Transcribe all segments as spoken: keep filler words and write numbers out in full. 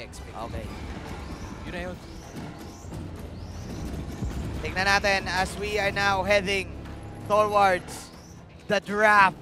expect. Okay. Yun na yun. Tingnan natin as we are now heading towards the draft.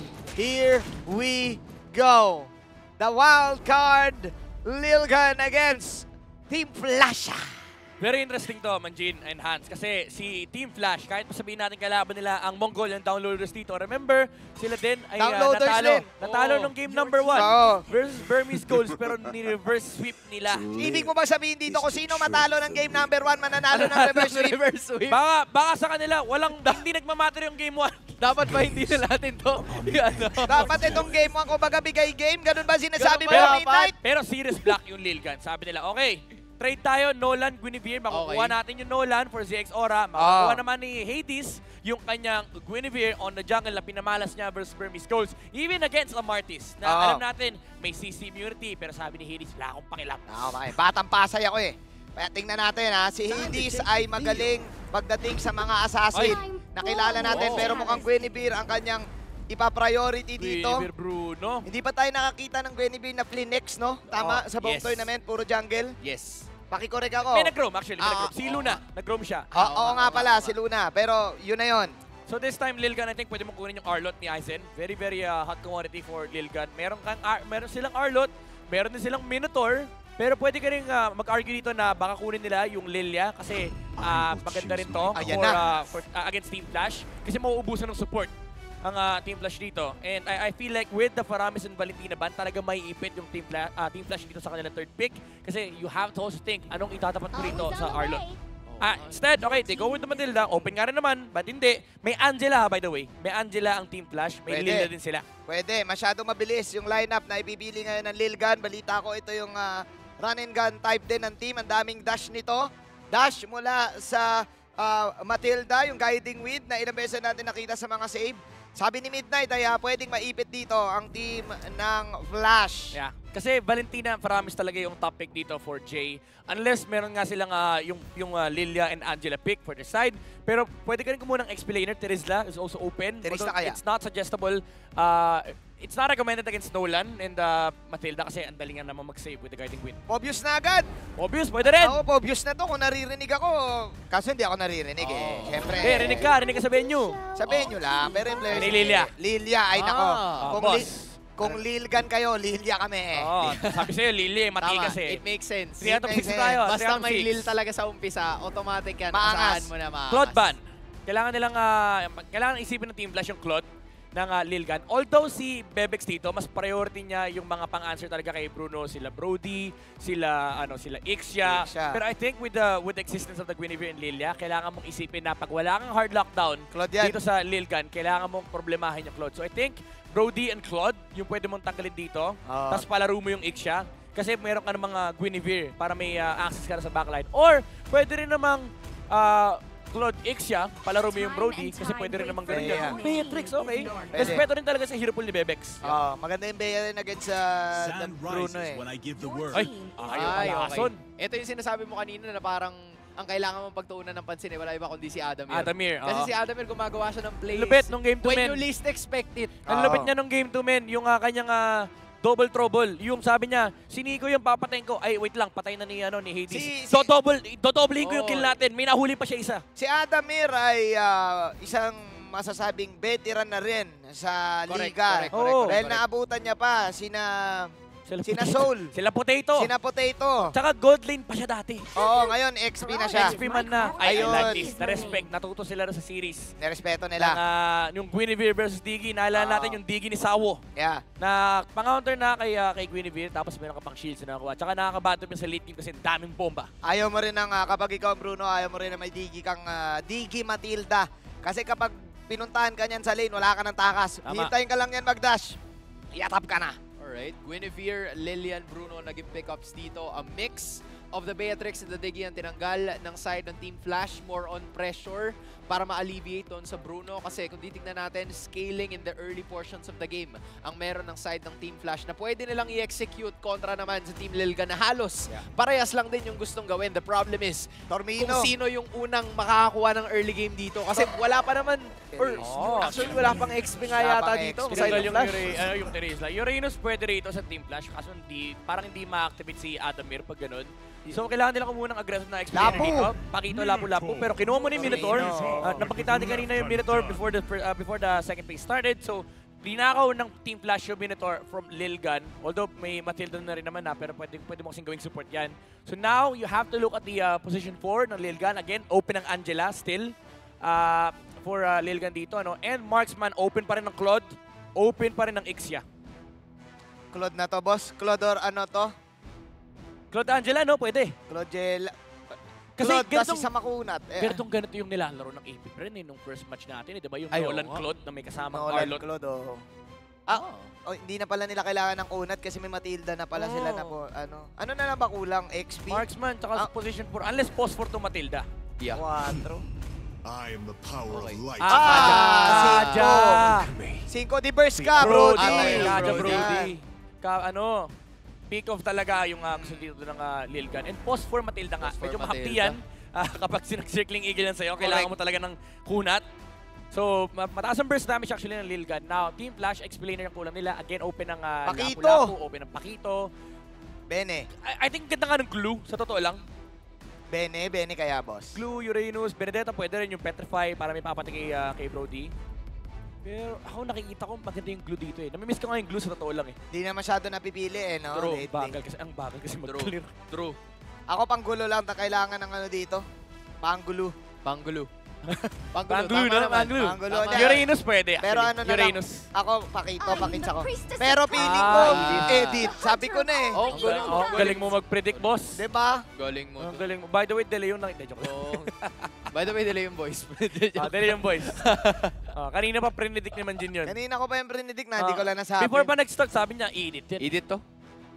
Here we go. The wild card, Lilgan against Team Flasha. Very interesting to, Manjin and Hans. Kasi si Team Flash, kahit sabihin natin kalaban nila ang Mongolian downloaders dito, remember, sila din ay uh, Downloaders natalo. din. Natalo Oo. nung game number one Oo. versus Burmese Goals, pero ni-reverse sweep nila. Ibig mo ba sabihin dito kung sino matalo ng game number one, mananalo ng reverse sweep? Reverse sweep. Baka, baka sa kanila, walang, hindi nagmamatter yung game one. Dapat ba hindi na natin to? ano? Dapat itong game one, kumbaga bigay game, ganun ba sinasabi mo Ganun ba ng dapat? Midnight? Pero serious block yung Lilgan. Sabi nila, okay, trade tayo, Nolan, Guinevere. Makukuha Okay. natin yung Nolan for Z X Aura. Makukuha Ah. naman ni Hades yung kanyang Guinevere on the jungle na pinamalas niya versus Burmese Goals. Even against Amartis, na Ah. alam natin, may C C immunity. Pero sabi ni Hades, wala akong pakilam. Ah, okay. Batang pasay ako eh. Kaya tingnan natin ha, si Hades ay magaling pagdating sa mga assassin. Nakilala natin Oo. pero mukhang Guinevere ang kanyang ipa-priority dito. Guinevere Bruno. Hindi pa tayo nakakita ng Guinevere na Flinex, no? Tama, Oh, sa buong yes. tournament, puro jungle. Yes. Pakikorek ako. May nag-roam actually, may Ah, nag-roam. Si Luna, nag-roam siya. Oo, oo nga pala, si Luna. Pero yun na yun. So this time, Lilgan, I think pwede mong kunin yung Arlot ni Aizen. Very, very uh, hot commodity for Lilgan. Meron, kang, Ar meron silang Arlot, meron din silang Minotaur, pero pwede ka rin uh, mag-argue dito na baka kunin nila yung Lilia kasi uh, maganda rin to Ayan for, na. uh, for, uh, against Team Flash kasi mauubusan ng support ang uh, Team Flash dito. And I, I feel like with the Faramis and Valentina ban, talaga may ipit yung Team, Fla uh, Team Flash dito sa kanilang third pick kasi you have to also think anong itatapat mo rito sa Arlot. Ah, instead, okay, they go with the Matilda. Open nga rin naman, but hindi. May Angela, by the way. May Angela ang Team Flash. May Pwede. Lilia din sila. Pwede, masyado mabilis yung lineup na ibibili ngayon ng Lilgan. Balita ko ito yung ah, run and gun type din ng team. Ang daming dash nito. Dash mula sa ah, Matilda, yung guiding wind na ilang beses natin nakita sa mga save. Sabi ni Midnight ay ah, pwedeng maipit dito ang team ng Flash. Yeah. Kasi Valentina, Faramis talaga yung top pick dito for Jay. Unless meron nga silang ah, yung, yung ah, Lilia and Angela pick for their side. Pero pwede ka rin kumuha ng explainer. Terizla is also open. Terizla Although kaya? It's not suggestible. Uh, it's not recommended against Nolan and uh, Matilda kasi ang dali nga naman mag-save with the guiding wind. Obvious na agad. Obvious, pwede rin. Oo, obvious na to. Kung naririnig ako, kaso hindi ako naririnig eh. Oh. Siyempre. Eh, rinig ka, rinig ka sa venue. Sabihin nyo lang, pero yung players... Ni Lilia. Lilia, ay nako. Ah, kung, boss. li kung Lilgan kayo, Lilia kami eh. Oo, sabi sa'yo, Lili, mati Tama, kasi. it makes sense. three out of six makes tayo. Basta three out of may six. lil talaga sa umpisa, automatic yan. Maangas. Asahan mo na maangas. Claude ban. Kailangan nilang, ah, kailangan isipin ng Team Flash yung Claude ng uh, Lilgan. Although si Bebex dito, mas priority niya yung mga pang-answer talaga kay Bruno, sila Brody, sila ano, sila Ixia. Ixia. Pero I think with the with the existence of the Guinevere and Lilia, kailangan mong isipin na pag wala kang hard lockdown Claude yan. dito sa Lilgan, kailangan mong problemahin yung Claude. So I think Brody and Claude, yung pwede mong tanggalin dito. Oo. Tapos palaro mo yung Ixia. Kasi meron ka ng mga Guinevere para may uh, access ka na sa backline. Or pwede rin namang uh, Claude Ixia, palaro mo yung Brody kasi pwede rin namang ganun Bea. yan. Beatrix, okay. Pwede. Respeto rin talaga sa hero pool ni Bebex. Oh, maganda yung Bea rin against sa Sun Bruno rises eh. when I give the word. Ay, ayaw Ay, pala. okay. Son. Ito yung sinasabi mo kanina na parang ang kailangan mong pagtuunan ng pansin eh, wala iba kundi si Adamir. Adamir, Kasi oo. si Adamir gumagawa siya ng plays. Lupit nung game two, when men. you least expect it. Ang Oo. lupit niya nung game two, men. Yung uh, kanyang uh, double trouble. Yung sabi niya, si Nico yung papatayin ko. Ay, wait lang, patay na ni, ano, ni Hades. Si- si- do double, do doublehin ko yung Oo. kill natin. May nahuli pa siya isa. Si Adamir ay ah, isang masasabing veteran na rin sa Correct, liga. correct, correct, Dahil correct. naabutan niya pa sina Sila, Sina Soul. Sila Potato. sina Potato. Tsaka gold lane pa siya dati. Oo, ngayon X P na siya. X P man na. Ay, I Ayun. like this. Na-respect. Natuto sila rin sa series. Nirespeto Ng, nila. uh, yung Guinevere versus Diggy. Naalala Oo. natin yung Diggy ni Sawo. Yeah. Na pang-counter na kay, uh, kay Guinevere. Tapos meron ka pang shields na nakuha. Tsaka nakakabato mo sa late game kasi daming bomba. Ayaw mo rin ng, ah, kapag ikaw Bruno, ayaw mo rin na may Digi kang ah, Digi Matilda. Kasi kapag pinuntahan ka niyan sa lane, wala ka ng takas. Tama. Hintayin ka lang yan mag-dash. Iatap ka na. Alright, Guinevere, Lilian, Bruno naging pickups dito. A mix of the Beatrix and the Diggy ang tinanggal ng side ng Team Flash. More on pressure para ma-alleviate doon sa Bruno. Kasi kung titignan natin, scaling in the early portions of the game ang meron ng side ng Team Flash na pwede nilang i-execute kontra naman sa Team Lilgan na halos Yeah. parehas lang din yung gustong gawin. The problem is, Tormino. kung sino yung unang makakakuha ng early game dito. Kasi wala pa naman, or Oh. actually wala pang X P nga Wala yata pang dito. X P. Ang side Tinanggal ng yung, Flash. Ure, ano, yung Teresla. Uranus pwede rito sa Team Flash, kaso hindi, parang hindi ma-activate si Adamir pag ganun. So kailangan nila kumuha ng aggressive na explainer Lapu. dito. Pakito, lapu-lapu. Pero kinuha mo ni Minotaur. Tormino. Uh, napakita natin kanina yung Minotaur before the fir- uh, before the second phase started. So linakaw ng Team Flash yung Minotaur from Lilgan. Although may Matilda na rin naman na, pero pwede, pwede mo kasing gawing support yan. So now, you have to look at the uh, position four ng Lilgan. Again, open ang Angela still uh, for uh, Lilgan dito. Ano? And Marksman, open pa rin ng Claude. Open pa rin ng Ixia. Claude na to, boss. Claude or ano to? Claude Angela, no? Pwede. Claude Gel. Kasi Claude kasi ganitong- sa makunat. Eh, Ganitong ganito yung nilalaro ng A P Pren eh, nung first match natin. Eh, diba? Yung Ay, oo Nolan nga. Claude na may kasamang Nolan Arlot. Claude, oh. Ah, oh, hindi na pala nila kailangan ng kunat kasi may Matilda na pala sila na Oo. po. Ano ano na lang ba kulang? X P? Marksman, tsaka sa Ah. position four. Unless post four to Matilda. Yeah. Quatro. I am the power Okay. of light. Ah, Ah, Kaja! Cinco di burst ka, Brody! Brody. Ah, Kaja, Brody. Brody. Ka, ano, pick off talaga yung uh, gusto dito ng uh, Lilgan. And post for Matilda nga. Post for Medyo mahapdi Matilda. yan. Ah, kapag sinag-circling eagle yan sa'yo, kailangan mo talaga ng kunat. So, ma- mataas ang burst damage actually ng Lilgan. Now, Team Flash, explainer yung kulang nila. Again, open ng uh, Pakito! Lapu-Lapu, open ng Pakito. Bene. I, I think ganda nga ng glue, sa totoo lang. Bene, Bene kaya, boss. Glue, Uranus, Benedetta, pwede rin yung Petrify para may papati kay, uh, kay Brody. Pero ako nakikita ko maganda yung glue dito eh. Namimiss ko nga yung glue sa totoo lang eh. Hindi na masyado napipili eh, no? True, Lately. bagal kasi, ang bagal kasi mag-clear. True. Ako panggulo lang, ta kailangan ng ano dito. Panggulo. Panggulo. Panggulo, tama no? naman. Panggulo. Panggulo. Tama. Hindi. Uranus pwede actually. Pero ano na lang, Uranus. ako, pakito, I'm pakits the ako. priestess Pero of feeling Ah, ko, edit. edit. Sabi ko na eh. Oh, Ang galing galing, mo. oh, galing mo mag-predict, boss. Diba? Galing mo. Ang to. galing mo. By the way, delay yung nakita. Joke. Oo. By the way, delay yung voice. Ah, delay yung boys. Ah, kanina pa predict naman din yun. Kanina ko pa yung prinidik na, hindi Ah, ko lang nasabi. Before pa nag-start, sabi niya, edit yan. Edit to.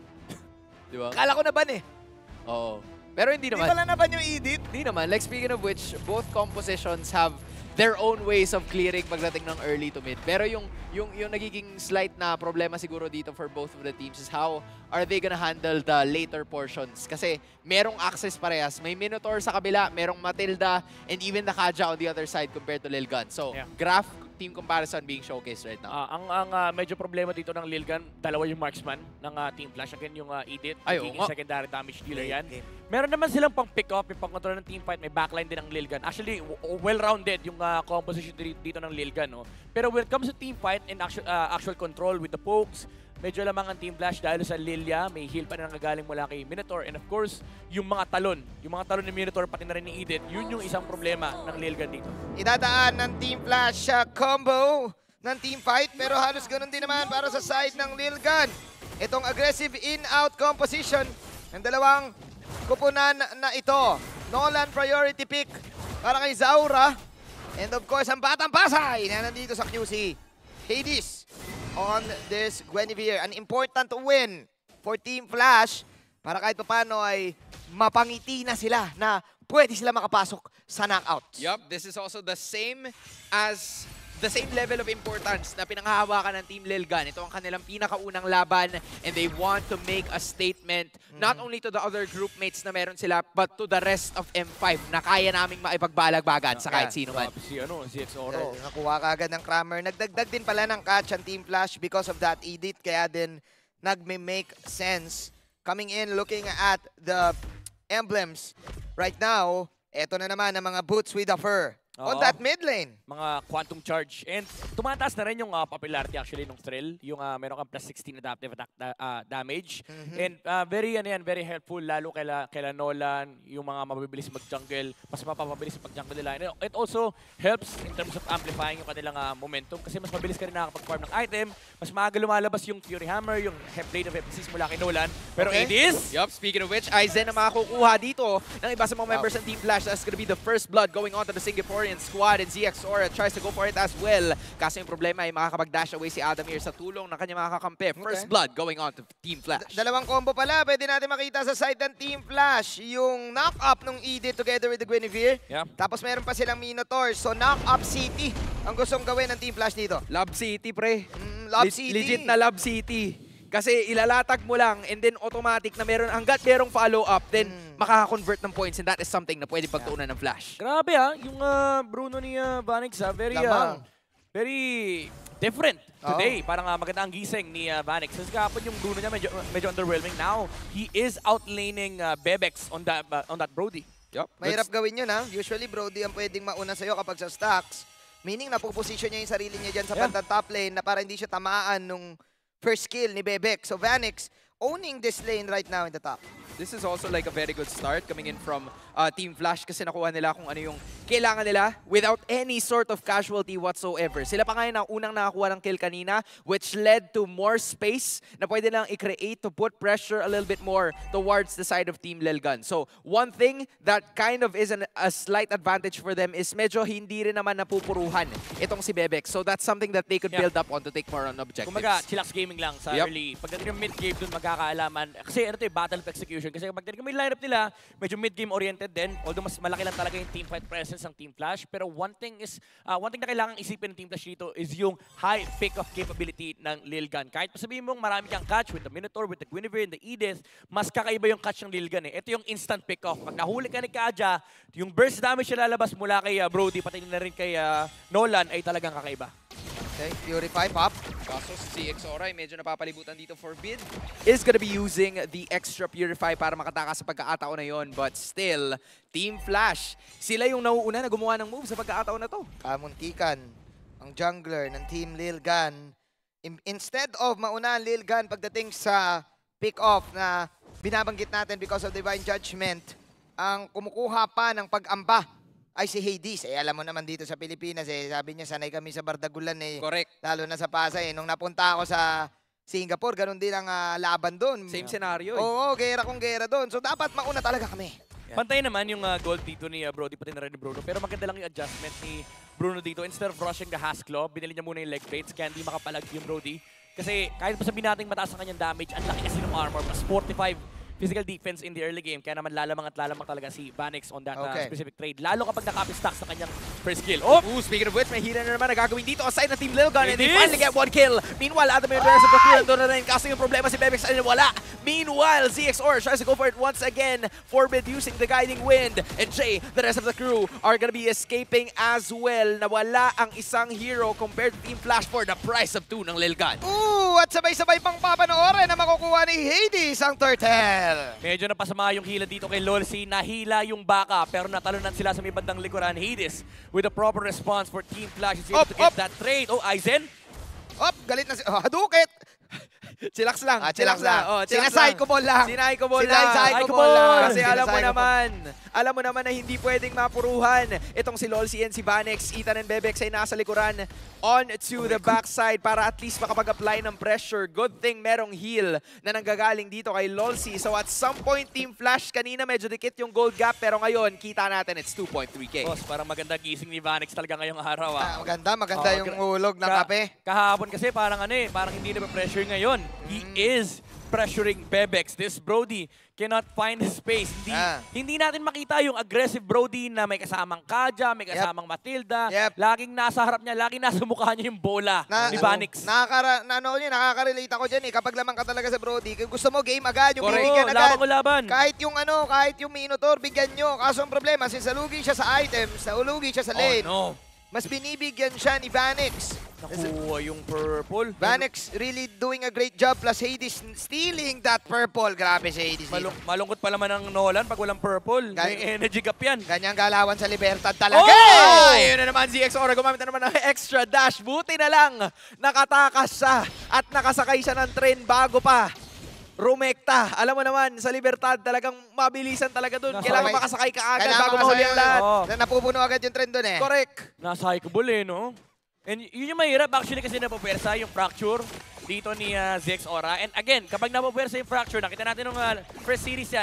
Di ba? Kala ko na ban eh. Oo. Pero hindi Hindi naman. ko lang na ban yung edit. Hindi naman. Like, speaking of which, both compositions have their own ways of clearing pagdating ng early to mid. Pero yung, yung, yung nagiging slight na problema siguro dito for both of the teams is how are they gonna handle the later portions. Kasi merong access parehas. May Minotaur sa kabila, merong Matilda, and even the Kaja on the other side compared to Lilgan. So, Yeah. graph team comparison being showcased right now. Ah, ang ang ah, medyo problema dito ng Lilgan, dalawa yung marksman ng ah, Team Flash. Again, yung uh, Edith, Ay, oo magiging nga. secondary damage dealer yan. Game. Meron naman silang pang pick up, yung pang control ng team fight, may backline din ng Lilgan. Actually, w- well-rounded yung uh, composition di- dito ng Lilgan. No? Pero when it comes to team fight and actual, uh, actual control with the pokes, medyo lamang ang Team Flash dahil sa Lilia, may heal pa na nangagaling mula kay Minotaur. And of course, yung mga talon, yung mga talon ni Minotaur, pati na rin ni Edith, yun yung isang problema ng Lilgan dito. Idadaan ng Team Flash uh, combo ng team fight, pero halos ganun din naman para sa side ng Lilgan. Itong aggressive in-out composition ng dalawang kupunan na ito. Nolan priority pick para kay Zaura. And of course, ang Batang Pasay na nandito sa Q C. Hades on this Guinevere. An important win for Team Flash para kahit paano ay mapangiti na sila na pwede sila makapasok sa knockout. Yup, this is also the same as the same level of importance na pinanghahawakan ng Team Lilgan. Ito ang kanilang pinakaunang laban and they want to make a statement not only to the other groupmates na meron sila but to the rest of M five na kaya naming maipagbalagbagan sa kahit sino man. Grabe si, ano, si X Uh, Oro. nakuha ka agad ng Kramer. Nagdagdag din pala ng catch ang Team Flash because of that edit. Kaya din nagme-make sense. Coming in, looking at the emblems. Right now, eto na naman ang mga boots with the fur. On Oo. that mid lane. Mga quantum charge. And tumataas na rin yung uh, popularity actually ng Thrill. Yung uh, meron kang plus sixteen adaptive attack da- uh, damage. Mhm. And uh, very, ano yan, very helpful lalo kaila, kaila Nolan, yung mga mabibilis mag-jungle, mas mapapabilis yung pag-jungle nila. And it also helps in terms of amplifying yung kanilang uh, momentum kasi mas mabilis ka rin nakakapag-farm ng item, mas maaga lumalabas yung Fury Hammer, yung Blade of Epicis mula kay Nolan. Pero Okay. it is... Yup, speaking of which, Aizen na makakukuha dito ng iba sa mga Wow. members ng Team Flash. That's gonna be the first blood going on to the Singaporean. Victorian squad, and Z X Aura tries to go for it as well. Kaso yung problema ay makakapag-dash away si Adamir sa tulong ng kanyang mga kakampi. First Okay. blood going on to Team Flash. Dalawang combo pala, pwede natin makita sa side ng Team Flash. Yung knock-up ng Edith together with the Guinevere. Yeah. Tapos meron pa silang Minotaur. So knock-up City ang gustong gawin ng Team Flash dito. Love City, pre. Mm, Love Le- City. Legit na Love City. Kasi ilalatag mo lang and then automatic na meron, hanggat merong follow-up, then Mm. makaka-convert ng points and that is something na pwede pagtuunan ng Flash. Grabe ah, yung ah, Bruno ni uh, Vanix ah, very, ah, Lamang. very different Oo. today. Parang uh, maganda ang gising ni uh, Vanix. Kasi kahapon yung Bruno niya medyo, medyo underwhelming. Now, he is outlaning uh, Bebex on that, uh, on that Brody. Yup. Mahirap gawin yun ha. Usually Brody ang pwedeng mauna sa'yo kapag sa stacks. Meaning napuposition niya yung sarili niya dyan sa Yeah. bandang top lane na para hindi siya tamaan nung first kill ni Bebek. So Vanix owning this lane right now in the top. This is also like a very good start coming in from uh, Team Flash kasi nakuha nila kung ano yung kailangan nila without any sort of casualty whatsoever. Sila pa nga yung unang nakakuha ng kill kanina, which led to more space na pwede lang i-create to put pressure a little bit more towards the side of Team Lilgan. So one thing that kind of is an, a slight advantage for them is medyo hindi rin naman napupuruhan itong si Bebek. So that's something that they could Yeah. build up on to take more on objectives. Kumaga, chillax gaming lang sa Yep. early. Pagdating ng mid-game dun magkakaalaman. Kasi ano to eh, battle of execution. Kasi pagdating ng lineup nila, medyo mid-game oriented din. Although mas malaki lang talaga yung teamfight presence ng Team Flash. Pero one thing is, uh, one thing na kailangan isipin ng Team Flash dito is yung high pick-off capability ng Lilgan. Kahit pa sabihin mong marami kang catch with the Minotaur, with the Guinevere, and the Edith, mas kakaiba yung catch ng Lilgan eh. Ito yung instant pick-off. Pag nahuli ka ni Kaja, yung burst damage na lalabas mula kay uh, Brody, pati na rin kay uh, Nolan, ay talagang kakaiba. Okay, Purify, pop. Kaso si Z X Aura ay medyo napapalibutan dito for Bid. Is gonna be using the extra Purify para makatakas sa pagkakataon na yon. But still, Team Flash, sila yung nauuna na gumawa ng move sa pagkakataon na to. Kamuntikan, ang jungler ng Team Lilgan. In- instead of mauna ang Lilgan pagdating sa pick-off na binabanggit natin because of Divine Judgment, ang kumukuha pa ng pag-amba ay si Hades. Eh, alam mo naman dito sa Pilipinas, eh, sabi niya, sanay kami sa Bardagulan eh. Correct. Lalo na sa Pasay. Eh. Nung napunta ako sa Singapore, ganun din ang ah, laban doon. Same scenario. eh. Oo, gera kong gera doon. So dapat mauna talaga kami. Pantay naman yung uh, gold dito ni uh, Brody, pati na rin ni Bruno. Pero maganda lang yung adjustment ni Bruno dito. Instead of rushing the Hasclaw, binili niya muna yung leg plates kaya hindi makapalag yung Brody. Kasi kahit pa sabihin natin mataas ang kanyang damage, ang laki kasi ng armor, plus forty-five physical defense in the early game. Kaya naman lalamang at lalamang talaga si Vanix on that uh, Okay. specific trade. Lalo kapag nakapi-stack sa kanyang first kill. Oh! Ooh, speaking of which, may hila na naman na gagawin dito aside na Team Lilgan and they It finally is! get one kill. Meanwhile, Adamir and the rest of the crew nandun na rin. Kaso yung problema si Bebex ay wala. Meanwhile, Z X Aura tries to go for it once again. Forbid using the guiding wind. And Jay, the rest of the crew are gonna be escaping as well. Nawala ang isang hero compared to Team Flash for the price of two ng Lilgan. Ooh, at sabay-sabay pang papanoorin na makukuha ni Hades ang turtle. Medyo napasama yung hila dito kay Lolsi. Nahila yung baka pero natalunan sila sa may bandang likuran. Hades with a proper response for Team Flash is able Up, to get up. that trade. Oh, Aizen! Op, galit na si... Oh, Hadouket! Chillax lang. Ah, chillax lang. Oh, chillax Sinasay ko ball lang. Sinay ko ball Sinay- lang. sinay ko Ay, ball lang. Kasi alam mo Sinasay ko naman, alam mo naman na hindi pwedeng mapuruhan. Itong si Lolsi and si Vanix, Ethan and Bebex ay nasa likuran on to the backside para at least makapag-apply ng pressure. Good thing merong heal na nanggagaling dito kay Lolsi. So at some point, Team Flash, kanina medyo dikit yung gold gap, pero ngayon, kita natin it's two point three K. Boss, parang maganda gising ni Vanix talaga ngayong araw. Ah. Ah, maganda, maganda Oh, yung gra- hulog ng Ka- kape. Kahapon kasi parang ano eh, parang hindi na pressure ngayon. He is pressuring Bebex. This Brody cannot find his space. Hindi, Ah. hindi natin makita yung aggressive Brody na may kasamang Kaja, may kasamang Matilda. Yep. Laging nasa harap niya, laging nasa mukha niya yung bola Na, ni Vanix. Nakakara, na, ano, yun, nakaka-relate ako dyan eh. Kapag lamang ka talaga sa Brody, kung gusto mo game agad, yung Correct. bibigyan Oo, agad. laban ko laban. Kahit yung ano, kahit yung Minotaur, bigyan nyo. Kaso ang problema, since nalugi siya sa items, naulugi siya sa lane, Oh no. mas binibigyan siya ni Vanix. Nakuha yung purple. Vanix really doing a great job plus Hades stealing that purple. Grabe si Hades. Malung malungkot pa naman ng Nolan pag walang purple. Gay- May energy gap yan. Ganyang galawan sa Libertad talaga. Oh! Ay, yun na naman, Z X Aura gumamit na naman ng extra dash. Buti na lang, nakatakas siya at nakasakay siya ng train bago pa rumekta. Alam mo naman, sa Libertad, talagang mabilisan talaga dun. Nasa- Kailangan Okay. makasakay ka agad Kailangan bago mahuli ang lahat. Oo. Na napupuno agad yung trend doon eh. Correct. Nasa-cycable eh, no? And y- yun yung mahirap actually kasi napupersa yung fracture dito ni uh, Z X Aura. And again, kapag napupersa yung fracture, nakita natin nung uh, first series yan,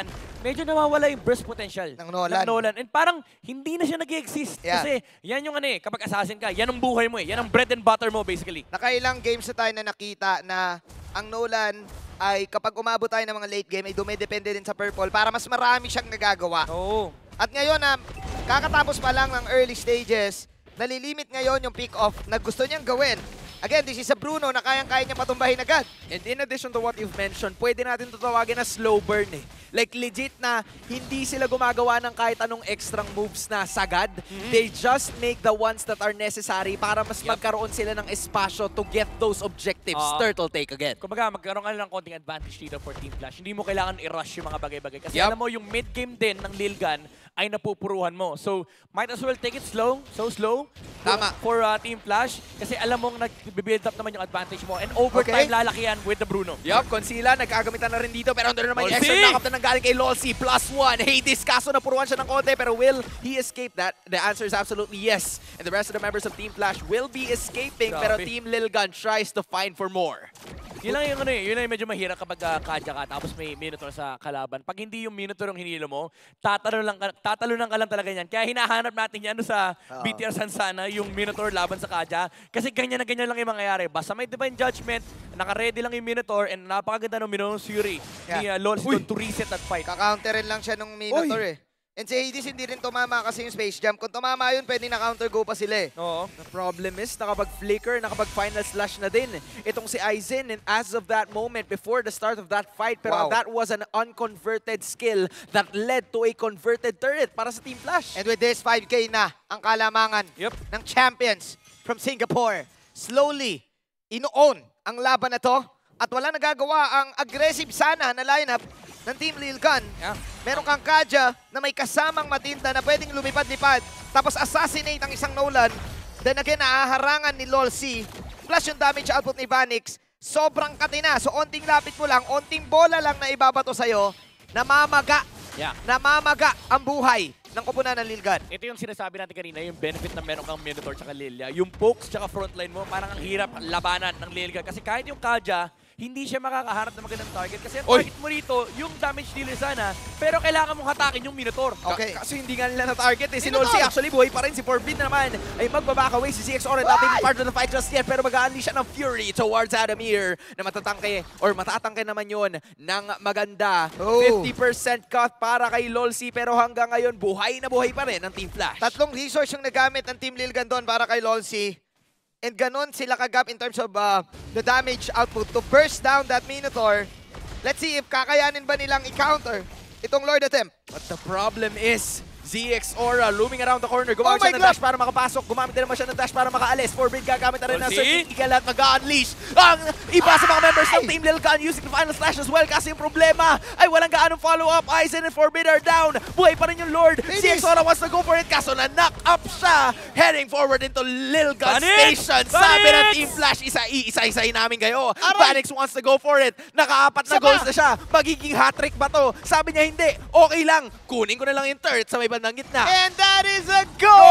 medyo nawawala yung burst potential Ng Nolan. ng Nolan. And parang hindi na siya nag-exist. Yeah. Kasi yan yung ano eh, kapag assassin ka, yan ang buhay mo eh. Yan ang bread and butter mo basically. Nakailang games na tayo na nakita na ang Nolan ay kapag umabot tayo ng mga late game ay dumidepende din sa purple para mas marami siyang nagagawa. Oo. At ngayon na kakatapos pa lang ng early stages, nalilimit ngayon yung pick-off na gusto niyang gawin. Again, this is a Bruno na kayang-kaya niya matumbahin agad. And in addition to what you've mentioned, pwede natin ito tawagin na slow burn eh. Like legit na hindi sila gumagawa ng kahit anong extrang moves na sagad. Mm-hmm. They just make the ones that are necessary para mas Yep. magkaroon sila ng espasyo to get those objectives. Ah. Turtle take again. Kumbaga, magkaroon ka lang ng konting advantage dito for Team Flash. Hindi mo kailangan i-rush yung mga bagay-bagay. Kasi Yup. alam mo, yung mid-game din ng Lilgan ay napupuruhan mo. So, might as well take it slow, so slow. Tama. For uh, Team Flash. Kasi alam mong nag-build up naman yung advantage mo. And over Okay. time, lalaki yan with the Bruno. Yup, Consila, nagkagamitan na rin dito. Pero andun na naman yung Lolsy! extra knock-up na nanggaling kay Lolsy. Plus one. Hades, kaso napuruan siya ng konti. Pero will he escape that? The answer is absolutely yes. And the rest of the members of Team Flash will be escaping. Pero Grabe. Team Lilgan tries to find for more. Yun lang yung ano eh, yun lang yung medyo mahirap kapag uh, kadya ka tapos may Minotaur sa kalaban. Pag hindi yung Minotaur yung hinilo mo, tatalo lang ka, tatalunan ka lang talaga yan. Kaya hinahanap natin yan ano, sa Oo. B T R Sansana, yung Minotaur laban sa kadya. Kasi ganyan na ganyan lang yung mangyayari. Basta may Divine Judgment, naka-ready lang yung Minotaur, and napakaganda ng Minotaur's Fury ni uh, Lolsy doon to reset that fight. Kakaunterin lang siya nung Minotaur eh. And si Hades hindi rin tumama kasi yung Space Jam. Kung tumama yun, pwede na counter go pa sila eh. Oo. The problem is, nakapag-flicker, nakapag-final slash na din. Itong si Aizen, and as of that moment, before the start of that fight, pero Wow. that was an unconverted skill that led to a converted turret para sa Team Flash. And with this, five K na ang kalamangan Yep. ng champions from Singapore. Slowly, ino-own ang laban na to. At wala nagagawa ang aggressive sana na lineup ng Team Lilgan. Yeah. Meron kang Kadya na may kasamang matinda na pwedeng lumipad-lipad. Tapos assassinate ang isang Nolan. Then again, naaharangan ni Lolsy. Plus yung damage output ni Vanix. Sobrang katina. So onting lapit mo lang, onting bola lang na ibabato sa'yo. Namamaga. Yeah. Namamaga ang buhay ng kupunan ng Lilgan. Ito yung sinasabi natin kanina, yung benefit na meron kang Minotaur tsaka Lilia. Yung pokes tsaka frontline mo, parang ang hirap labanan ng Lilgan. Kasi kahit yung Kadya, hindi siya makakaharap ng magandang target. Kasi ang Oy! target mo rito, yung damage dealer sana, pero kailangan mong hatakin yung Minotaur. Okay. Ka- Kaso hindi nga nila na-target eh. Si Sino Lolsy to? actually buhay pa rin. Si Forbid naman ay magbaback away. Si Z X Oren not even part of the fight just yet. Pero mag-unleash siya ng Fury towards Adamir na matatangke or matatangke naman yun ng maganda. Oh. fifty percent cut para kay Lolsy. Pero hanggang ngayon, buhay na buhay pa rin ng Team Flash. Tatlong resource yung nagamit ng Team Lilgan doon para kay Lolsy. And ganun sila kagap in terms of uh, the damage output to burst down that Minotaur. Let's see if kakayanin ba nilang i-counter itong Lord Attempt. But the problem is, Z X Aura looming around the corner. Gumamit Oh siya my ng God! dash para makapasok. Gumamit din naman siya ng dash para makaalis. Forbid gagamit na rin ng Lolsy? Searching Eagle at mag-unleash ang iba sa mga members ng Team Lilgan using the final slash as well. Kasi yung problema ay walang gaanong follow-up. Aizen and Forbid are down. Buhay pa rin yung Lord. Z X Aura wants to go for it. Kaso na-knock up siya. Heading forward into Lilgan Vanix! Station. Sabi ng Vanix! Team Flash, isa-isa-isahin namin kayo. Aray! Vanix wants to go for it. Nakaapat Isa na pa! goals na siya. Magiging hat-trick ba to? Sabi niya hindi. Okay lang. Kunin ko na lang yung turret sa may bandang gitna. And that is a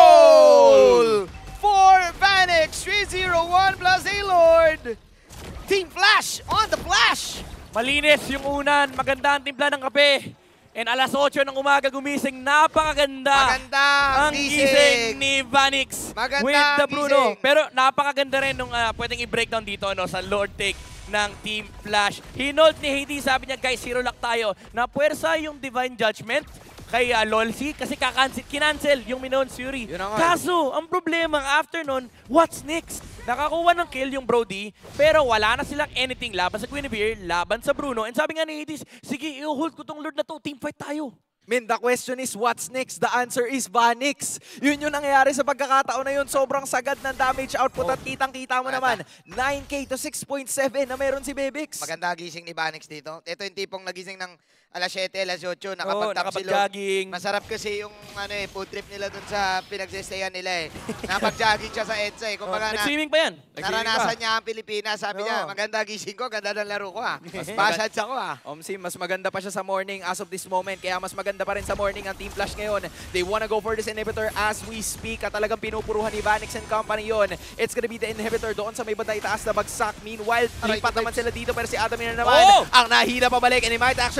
goal for Vanix. three zero one plus a Lord. Team Flash on the flash. Malinis yung unan, maganda ang timpla ng kape. And alas otso ng umaga gumising, napakaganda. Maganda ang gising ni Vanix Maganda with the ang Bruno. gising. Pero napakaganda rin nung uh, pwedeng i-breakdown dito ano, sa Lord Take ng Team Flash. Hinold ni Hades, sabi niya, guys, zero lock tayo. Na puwersa yung Divine Judgment kay uh, Lolsy kasi kakancel, kinancel yung Minotaur's Fury. Yun na nga. Kaso, ang problema, after nun, what's next? Nakakuha ng kill yung Brody, pero wala na silang anything laban sa Guinevere, laban sa Bruno. And sabi nga ni Hades, sige, i-hold ko tong Lord na to, teamfight tayo. Min, the question is, what's next? The answer is Vanix. Yun yung nangyayari sa pagkakataon na yun. Sobrang sagad ng damage output Oh. at kitang-kita mo naman. nine K to six point seven na meron si Bebix. Maganda ang gising ni Vanix dito. Ito yung tipong nagising ng alas siyete, alas otso, Oo, nakapag-tapsilog. nakapag-jogging. Masarap kasi yung ano eh, food trip nila dun sa pinag-stayan nila eh. Nakapag-jogging siya sa EDSA eh. Oh, Kumbaga na, Nag-swimming pa yan. naranasan niya ang Pilipinas. Sabi niya, Oo. maganda gising ko, ganda ng laro ko ah. Bashads ako ah. Omsi, mas maganda pa siya sa morning as of this moment. Kaya mas maganda pa rin sa morning ang Team Flash ngayon. They wanna go for this inhibitor as we speak. At talagang pinupuruhan ni Vanix and company yun. It's gonna be the inhibitor doon sa may banda itaas na bagsak. Meanwhile, Aray, lipat two naman waves. sila dito pero si Adamir na naman Oh! ang nahila pabalik and he might actually go down.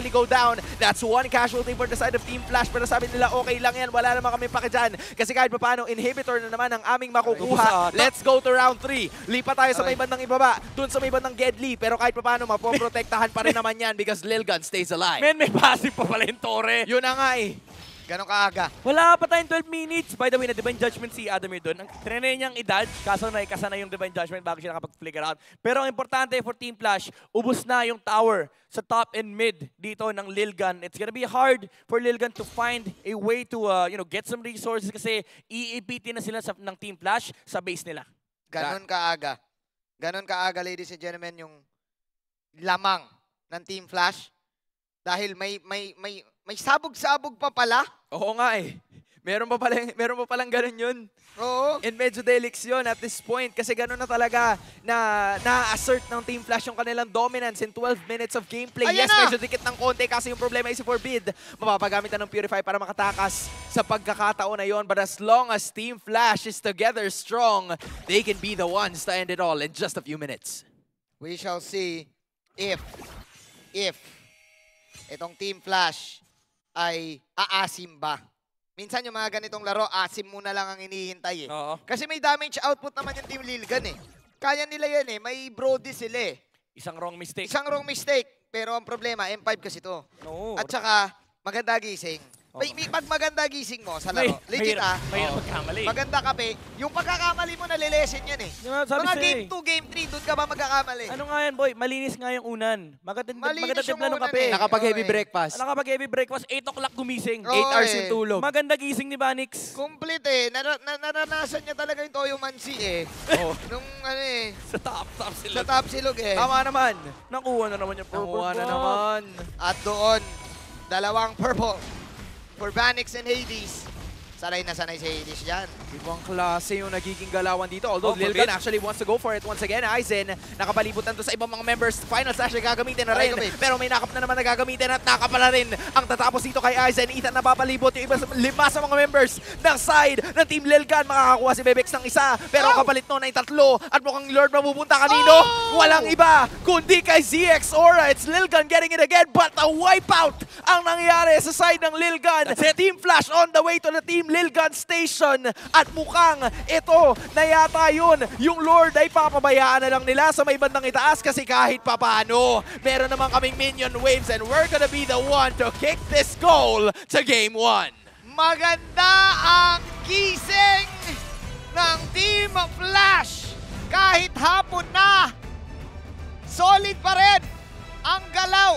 down. That's one casualty for the side of Team Flash. Pero sabi nila, okay lang yan. Wala naman kami paki dyan. Kasi kahit pa paano, inhibitor na naman ang aming makukuha. Let's go to round three. Lipat tayo sa may bandang ibaba. Dun sa may bandang Gedli. Pero kahit pa paano, mapoprotektahan pa rin naman yan because Lilgun stays alive. Men, may passive pa pala yung Torre. Yun na nga eh. Ganon kaaga. Wala pa tayong twelve minutes. By the way, na Divine Judgment si Adamir doon. Ang trinay niyang i-dodge, kaso naikasa na yung Divine Judgment bago siya nakapag-flicker out. Pero ang importante for Team Flash, ubos na yung tower sa top and mid dito ng Lilgun. It's gonna be hard for Lilgun to find a way to uh, you know, get some resources kasi I E P T na sila sa, ng Team Flash sa base nila. Ganon kaaga. Ganon kaaga, ladies and gentlemen, yung lamang ng Team Flash. Dahil may may may may sabog-sabog pa pala. Oo nga eh. Meron pa palang, meron pa palang ganun yun. Oo. And medyo delix yun at this point kasi ganun na talaga na na-assert ng Team Flash yung kanilang dominance in twelve minutes of gameplay. Ayan yes, na! medyo dikit ng konti kasi yung problema ay si Forbid. Mapapagamit na ng Purify para makatakas sa pagkakataon na yon. But as long as Team Flash is together strong, they can be the ones to end it all in just a few minutes. We shall see if, if, itong Team Flash ay aasim ba. Minsan yung mga ganitong laro, asim muna lang ang hinihintay eh. Oo. Kasi may damage output naman yung Team Lilgun eh. Kaya nila yan eh, may Brody sila eh. Isang wrong mistake. Isang wrong mistake, pero ang problema, M five kasi to. No. At saka, maganda gising. May, may, pag maganda gising mo sa laro, legit ah. May Oo. magkamali. Maganda kape, yung pagkakamali mo nalilesen yan eh. Diba, sabi Mga sa'yo game eh. two, game three, doon ka ba magkakamali? Ano nga yan, boy? Malinis nga yung unan. Maganda Malinis maganda yung timpla ng unan kape. eh. Nakapag-heavy Okay. breakfast. Nakapag heavy breakfast, eight o'clock gumising. Oo. eight hours eh. yung tulog. Maganda gising ni Vanix. Complete eh. Nar na naranasan niya talaga yung Toyo Mansi eh. Oo. Nung ano eh, Sa top, top sila. sa top silog eh. Tama naman. Nakuha na naman yung purple Nakuha na bomb. naman. At doon, dalawang purple for Vanix and Hades. Sanay na sanay si Hades dyan. Ibang klase yung nagiging galawan dito. Although Oh, Lilgun forbid. actually wants to go for it once again. Aizen, nakapalibot na doon sa ibang mga members. Final slash na gagamitin na rin. Ay, kapit. Pero may nakap na naman na gagamitin at nakapala rin ang tatapos dito kay Aizen. Ethan napapalibot yung iba sa, lima sa mga members ng side ng Team Lilgun. Makakakuha si Bebex ng isa. Pero ang kapalit nun ay tatlo. At mukhang Lord mapupunta kanino. Oh! Walang iba kundi kay Z X Aura. It's Lilgun getting it again. But a wipeout ang nangyari sa side ng Lilgun. Team Flash on the way to the Team Lilgun station. At mukhang ito na yata yun. Yung Lord ay papabayaan na lang nila sa may bandang itaas kasi kahit papano, meron naman kaming minion waves and we're gonna be the one to kick this goal to game one. Maganda ang gising ng Team Flash. Kahit hapon na, solid pa rin ang galaw.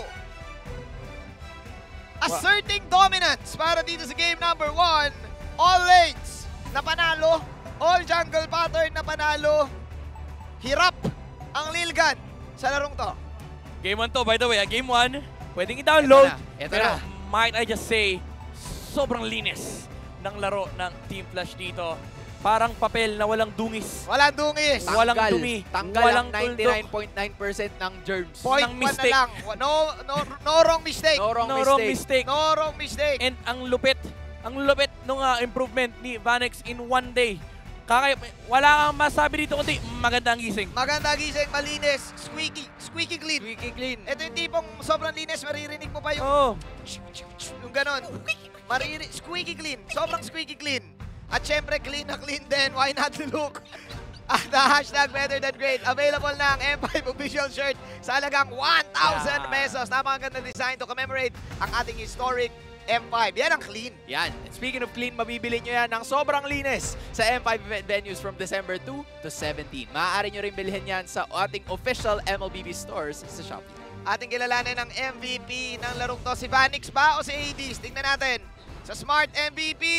Asserting dominance para dito sa game number one. All lanes na panalo, all jungle pattern na panalo. Hirap ang Lilgun sa larong to. Game one to, by the way. ah, Game one, pwedeng i-download. Ito na, ito Pero na. might I just say, sobrang linis ng laro ng Team Flash dito. Parang papel na walang dungis. Walang dungis. Tanggal, Walang dumi. Tanggal Walang ang ninety-nine point nine percent ng germs. Point ng one na mistake. lang. No, no, no wrong mistake. No wrong no mistake. wrong mistake. No wrong mistake. And ang lupit, ang lupit nung uh, improvement ni Vanix in one day. Kakay, wala kang masabi dito kundi maganda ang gising. Maganda gising, malinis, squeaky, squeaky clean. Squeaky clean. Ito yung tipong sobrang linis, maririnig mo pa yung, Oh, yung ganon. Maririnig, squeaky clean, sobrang squeaky clean. At syempre, clean na clean din, why not look? At the hashtag better than great, available na ang M five official shirt sa halagang one thousand Yeah. pesos. Napakaganda design to commemorate ang ating historic M five. Yan ang clean. Yan. And speaking of clean, mabibili nyo yan ng sobrang linis sa M five event venues from December two to seventeen. Maaari nyo rin bilhin yan sa ating official M L B B stores sa Shopee. Ating kilalanin ng M V P ng larong to. Si Vanix ba o si Hades? Tingnan natin. Sa Smart M V P!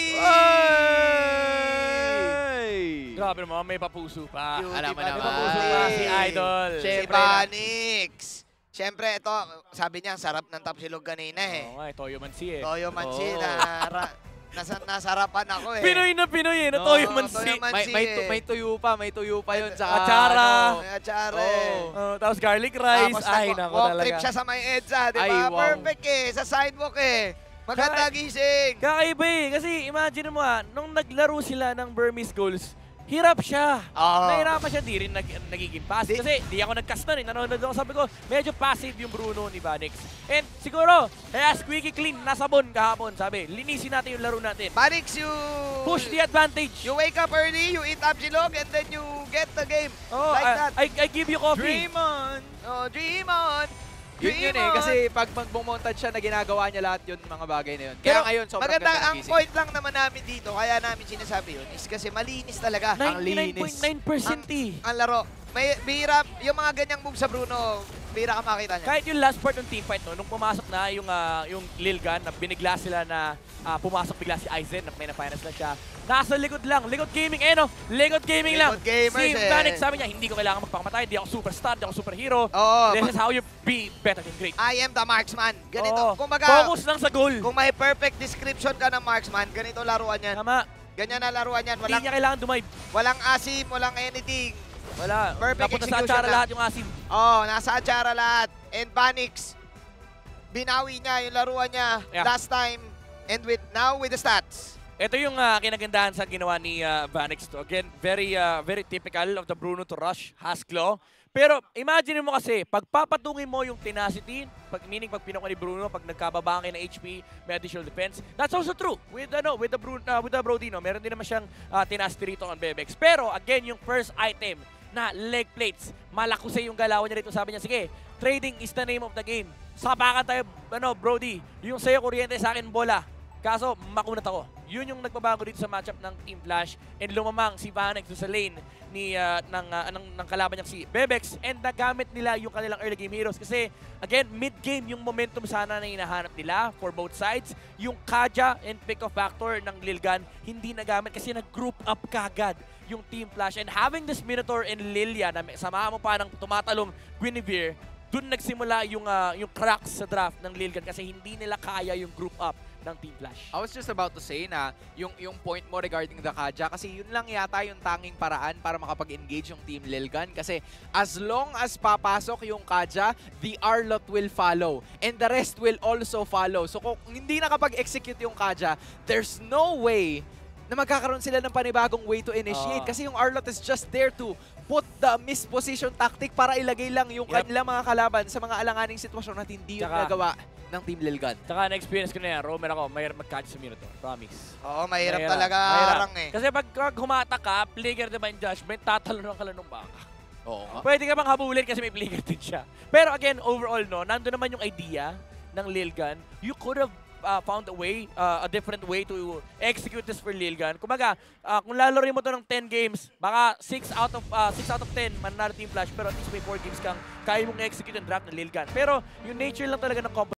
Hey! grabe naman, may papuso pa. Cutie Alam mo pa naman. naman. Papuso pa si Idol. Si Syempre. Vanix. Siyempre, ito, sabi niya, ang sarap ng tapsilog kanina eh. Oo nga, eh, Toyo Mansi eh. Toyo Mansi, Oo. na, ra- nasa, nasarapan ako eh. Pinoy na Pinoy eh, na Oo, Toyo Mansi. Toyo Man- May, may, tu- eh. may tuyo pa, may tuyo pa yun. Tsaka, Atsara. ano, Ay, atsare. Oo. Oh, tapos garlic rice. Tapos Ay, nako, nako walk talaga. trip siya sa may EDSA, di Ay, ba? wow. Perfect eh, sa sidewalk eh. Maganda Kaka- gising. Kakaiba eh. Kasi imagine mo ah, nung naglaro sila ng Burmese Goals, hirap siya. Oo. Nahirapan siya, di rin nag, nagiging passive. Di- Kasi di ako nag-cast na rin. Nanonood ako, sabi ko, medyo passive yung Bruno ni Vanix. And siguro, kaya squeaky clean, nasabon kahapon. Sabi, linisin natin yung laro natin. Manix, you... Push the advantage. You wake up early, you eat Abjilog, and then you get the game. Oh, like I, that. I, I give you coffee. Dream on! Oh, dream on! Yun yun Dream eh, on! kasi pag magbumontage siya na ginagawa niya lahat yun, mga bagay na yun. Kaya Pero ngayon, sobrang maganda, ganda ng ang gising. point lang naman namin dito, kaya namin sinasabi yun, is kasi malinis talaga ang ninety-nine point nine percent eh. ang laro. May bihira, yung mga ganyang move sa Bruno, bihira ka makita niya. Kahit yung last part ng team fight, no, nung pumasok na yung ah, yung Lil Gun, na binigla sila na ah, pumasok bigla si Aizen, na may na-finance na siya. Nasa likod lang, likod gaming, eh no, likod gaming lang. Likod gamers, Si eh. Vanix sabi niya, hindi ko kailangan magpakamatay, di ako superstar, di ako superhero. Oo, This is how you be better than great. I am the marksman. Ganito, Oo. kumbaga, Focus lang sa goal. kung may perfect description ka ng marksman, ganito laruan yan. Tama, Ganyan na laruan yan. hindi Walang, niya kailangan dumive. walang asim, walang anything. Wala, Perfect napunta sa execution atsara na. lahat yung asim. Oh, nasa Achara lahat. And Vanix, binawi niya yung laruan niya Yeah. last time. And with now with the stats. Ito yung ah, kinagandahan sa ginawa ni ah, Vanix to. Again, very ah, very typical of the Bruno to rush, has claw. Pero imagine mo kasi, pag papatungin mo yung tenacity, pag, meaning pag pinuka ni Bruno, pag nagkababa kayo ng H P, may additional defense. That's also true with ano, with the Bruno, uh, with the Brodino. Meron din naman siyang ah, tenacity rito on Bebex. Pero again, yung first item na leg plates, malakuse yung galawan niya rito. Sabi niya, sige, trading is the name of the game. Sapakan tayo, ano, Brody, yung sa'yo kuryente, sa akin bola. Kaso, makunat ako. Yun yung nagbabago dito sa matchup ng Team Flash. And lumamang si Vanix doon sa lane ni, uh, ng, uh, ng, ng kalaban niya si Bebex. And nagamit nila yung kanilang early game heroes. Kasi, again, mid-game yung momentum sana na hinahanap nila for both sides. Yung Kaja and pick-off factor ng Lil Gun, hindi nagamit kasi nag-group up kagad yung Team Flash. And having this Minotaur and Lilia na may- samahan mo pa ng tumatalong Guinevere, dun nagsimula yung, uh, yung cracks sa draft ng Lil Gun kasi hindi nila kaya yung group up ng Team Flash. I was just about to say na yung yung point mo regarding the Kaja kasi yun lang yata yung tanging paraan para makapag-engage yung Team Lilgan kasi as long as papasok yung Kaja, the Arlot will follow and the rest will also follow. So kung hindi nakapag-execute yung Kaja, there's no way na magkakaroon sila ng panibagong way to initiate Ah. kasi yung Arlot is just there to put the misposition tactic para ilagay lang yung Yep. kanilang mga kalaban sa mga alanganing sitwasyon at hindi yung Tsaka- nagawa ng Team Lilgan. Tsaka na-experience ko na yan, roamer ako, mahirap mag-catch sa Minotaur. Promise. Oo, mahirap, Mahirap, talaga mahirap. harang eh. Kasi pag, pag humatak ka, Player Divine Judgment, tatalon ka lang ng baka. Oo nga. Pwede ka bang habulin kasi may Player din siya. Pero again, overall, no, nandun naman yung idea ng Lil Gun. You could have uh, found a way, uh, a different way to execute this for Lil Gun. Kumbaga, uh, kung lalaroin mo to ng ten games, baka six out of uh, six out of ten mananalo Team Flash, pero at least may four games kang kaya mong execute and draft ng Lil Gun. Pero yung nature lang talaga ng comp